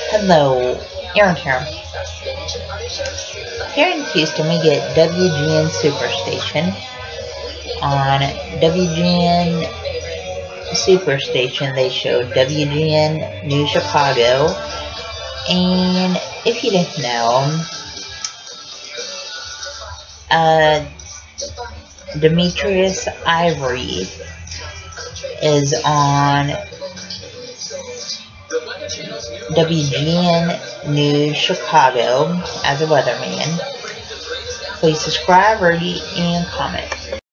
Hello, Aaron here. Here in Houston, we get WGN Superstation. On WGN Superstation, they show WGN New Chicago. And if you didn't know, Demetrius Ivory is on WGN News Chicago as a weatherman. Please subscribe, rate, and comment.